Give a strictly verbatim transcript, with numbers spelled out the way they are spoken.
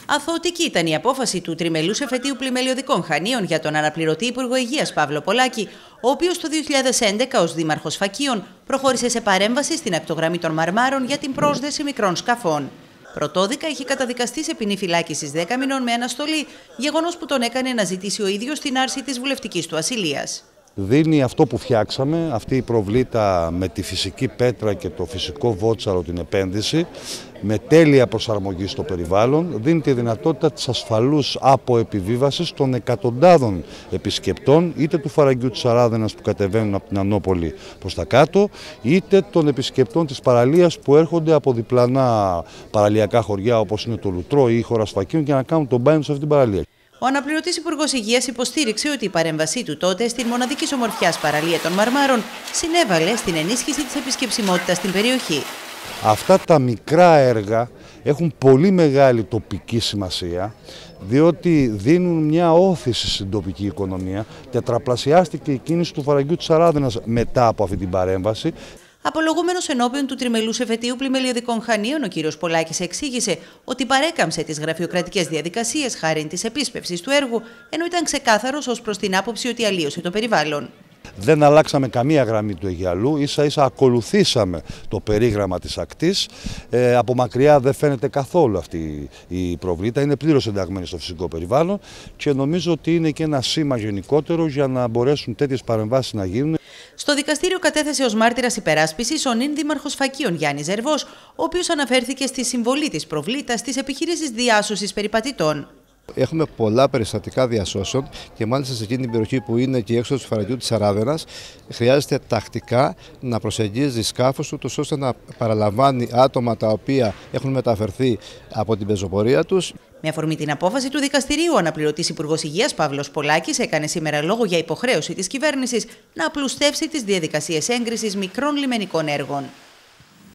Αθωωτική ήταν η απόφαση του τριμελούς εφετείου πλημελιωδικών Χανίων για τον αναπληρωτή Υπουργό Υγείας Παύλο Πολάκη, ο οποίος το δύο χιλιάδες έντεκα ως Δήμαρχος Φακίων προχώρησε σε παρέμβαση στην ακτογραμμή των Μαρμάρων για την πρόσδεση μικρών σκαφών. Πρωτόδικα είχε καταδικαστεί σε ποινή φυλάκισης δέκα μηνών με αναστολή, γεγονός που τον έκανε να ζητήσει ο ίδιος την άρση της βουλευτικής του ασυλίας. Δίνει αυτό που φτιάξαμε, αυτή η προβλήτα με τη φυσική πέτρα και το φυσικό βότσαρο, την επένδυση, με τέλεια προσαρμογή στο περιβάλλον, δίνει τη δυνατότητα της ασφαλούς αποεπιβίβασης των εκατοντάδων επισκεπτών, είτε του Φαραγγιού της Αράδενας που κατεβαίνουν από την Ανόπολη προς τα κάτω, είτε των επισκεπτών της παραλίας που έρχονται από διπλανά παραλιακά χωριά όπως είναι το Λουτρό ή η χώρα Φακίων για να κάνουν τον μπάνιο σε αυτή την παραλία. Ο αναπληρωτής Υπουργός Υγείας υποστήριξε ότι η παρέμβασή του τότε στην μοναδική ομορφιάς παραλία των Μαρμάρων συνέβαλε στην ενίσχυση της επισκεψιμότητας στην περιοχή. Αυτά τα μικρά έργα έχουν πολύ μεγάλη τοπική σημασία, διότι δίνουν μια όθηση στην τοπική οικονομία. Τετραπλασιάστηκε η κίνηση του Φαραγγιού της Αράδενας μετά από αυτή την παρέμβαση. Απολογούμενος ενώπιον του τριμελούς εφετείου πλημελιωδικών Χανίων, ο κ. Πολάκης εξήγησε ότι παρέκαμψε τις γραφειοκρατικές διαδικασίες χάρη της επίσπευσης του έργου, ενώ ήταν ξεκάθαρος ως προς την άποψη ότι αλλίωσε το περιβάλλον. Δεν αλλάξαμε καμία γραμμή του Αιγιαλού, ίσα ίσα ακολουθήσαμε το περίγραμμα της ακτής. Ε, από μακριά δεν φαίνεται καθόλου αυτή η προβλήτα, είναι πλήρως ενταγμένη στο φυσικό περιβάλλον και νομίζω ότι είναι και ένα σήμα γενικότερο για να μπορέσουν τέτοιες παρεμβάσεις να γίνουν. Στο δικαστήριο κατέθεσε ως μάρτυρας υπεράσπισης ο νυν Δήμαρχος Φακίων Γιάννης Ζερβός, ο οποίος αναφέρθηκε στη συμβολή της προβλήτας στις επιχειρήσεις διάσωσης περιπατητών. Έχουμε πολλά περιστατικά διασώσεων και μάλιστα σε εκείνη την περιοχή που είναι και έξω του Φαραγγιού της Αράδενας χρειάζεται τακτικά να προσεγγίζει σκάφος του ώστε να παραλαμβάνει άτομα τα οποία έχουν μεταφερθεί από την πεζοπορία τους. Με αφορμή την απόφαση του δικαστηρίου, ο αναπληρωτής Υπουργός Υγείας Παύλος Πολάκης έκανε σήμερα λόγο για υποχρέωση της κυβέρνησης να απλουστεύσει τις διαδικασίες έγκρισης μικρών λιμενικών έργων.